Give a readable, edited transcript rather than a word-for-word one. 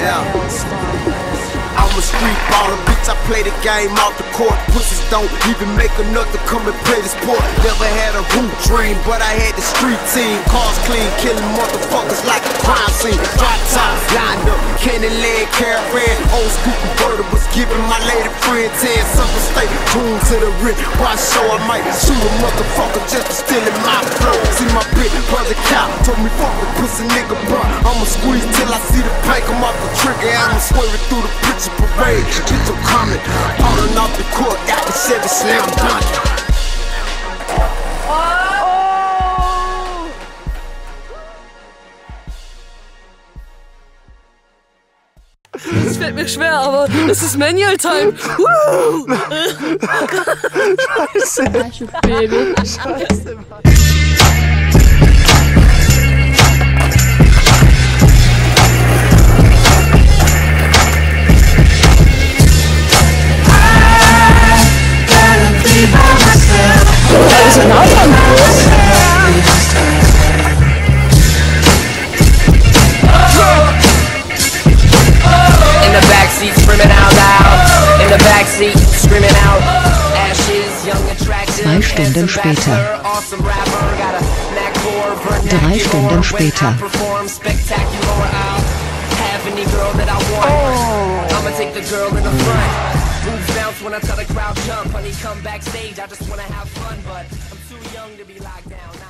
I'm a street baller, bitch, I play the game off the court. Pussies don't even make enough to come and play the sport. Never had a hoop dream, but I had the street team. Cars clean, killing motherfuckers like a crime scene. Drop top, lined up, candy leg caravan. Old school convertibles, giving my lady friend 10. Something stay tuned to the rip. Watch show, I might shoot a motherfucker just for stealing my flow. See my bitch, brother Cal, told me fuck the pussy nigga, bro. I'ma squeeze till I see the plank come off the trigger. I'ma swerve through the picture parade. Bitch, I'm coming, falling off the court, got the Chevy slam dunk. Es fällt mir schwer, aber es ist Manual Time. Scheiße. Baby. Scheiße, Mann. Zwei Stunden später. 3 Stunden später. When I tell the crowd jump, honey, come backstage. I just wanna have fun, but I'm too young to be locked down.